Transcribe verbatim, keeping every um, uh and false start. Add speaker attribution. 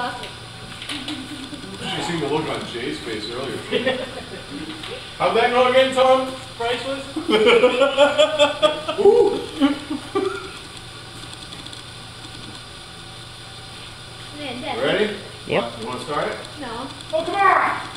Speaker 1: sausage.
Speaker 2: You should have seen the look on Jay's face earlier. How'd that go again, Tom? Priceless? Ooh.
Speaker 1: Man, Dad.
Speaker 2: Ready?
Speaker 3: Yep.
Speaker 2: You want to start it?
Speaker 1: No.
Speaker 2: Oh, come on!